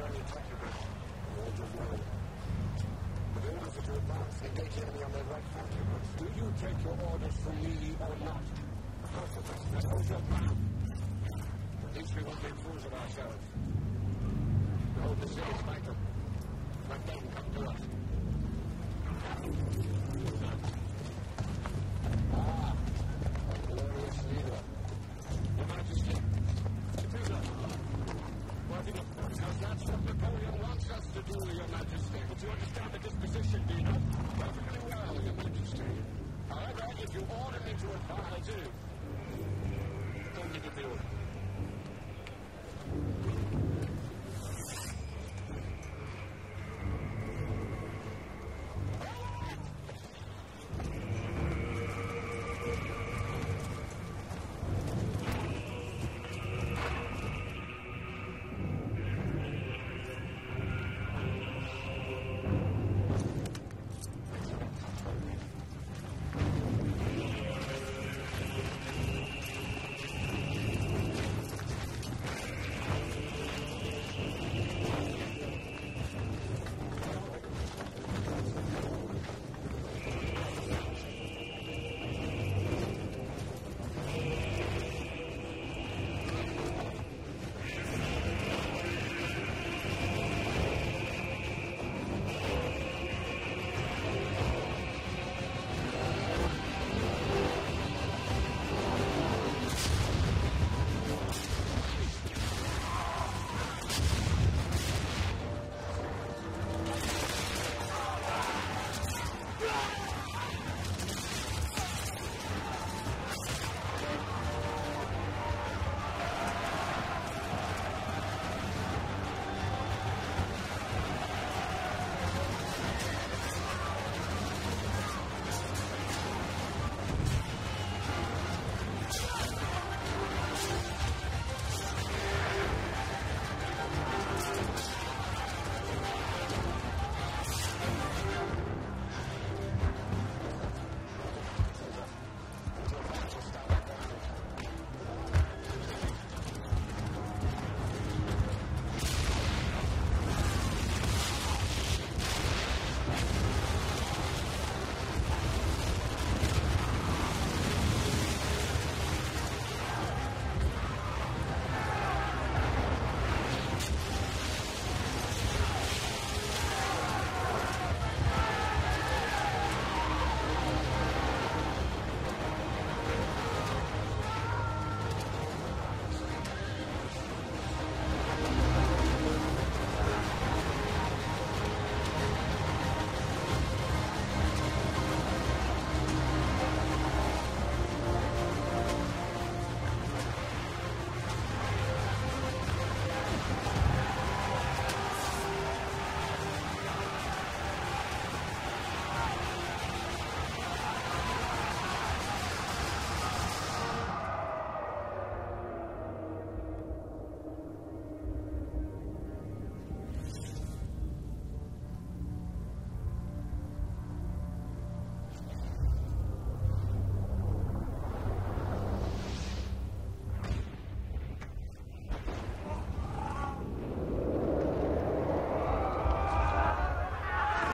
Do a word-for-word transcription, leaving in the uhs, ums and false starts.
journey technocrat. Hold your word. The orders are to advance, engage the enemy on their right flank. Do you take your orders from me or not? Of course, let's hold your ground. At least we won't make fools of ourselves. We hold the city vital. Let them come to us. Ah, a glorious leader. Your Majesty, it is a... Worthy of because that's what Napoleon wants us to do, Your Majesty. But you understand the disposition, do you know? Perfectly well, Your Majesty. However, if you order me to advise, I do. Don't give it the order.